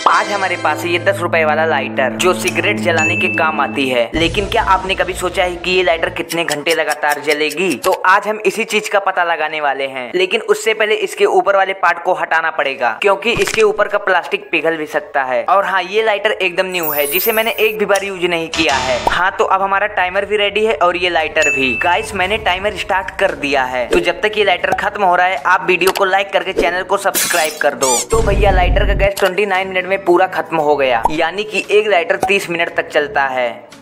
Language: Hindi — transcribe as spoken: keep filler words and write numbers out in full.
आज हमारे पास है ये दस रुपए वाला लाइटर जो सिगरेट जलाने के काम आती है। लेकिन क्या आपने कभी सोचा है कि ये लाइटर कितने घंटे लगातार जलेगी? तो आज हम इसी चीज का पता लगाने वाले हैं। लेकिन उससे पहले इसके ऊपर वाले पार्ट को हटाना पड़ेगा क्योंकि इसके ऊपर का प्लास्टिक पिघल भी सकता है। और हाँ, ये लाइटर एकदम न्यू है जिसे मैंने एक भी बार यूज नहीं किया है। हाँ, तो अब हमारा टाइमर भी रेडी है और ये लाइटर भी। गाइस, मैंने टाइमर स्टार्ट कर दिया है। तो जब तक ये लाइटर खत्म हो रहा है आप वीडियो को लाइक करके चैनल को सब्सक्राइब कर दो। तो भैया, लाइटर का गैस उनतीस मिनट में पूरा खत्म हो गया, यानी कि एक लाइटर तीस मिनट तक चलता है।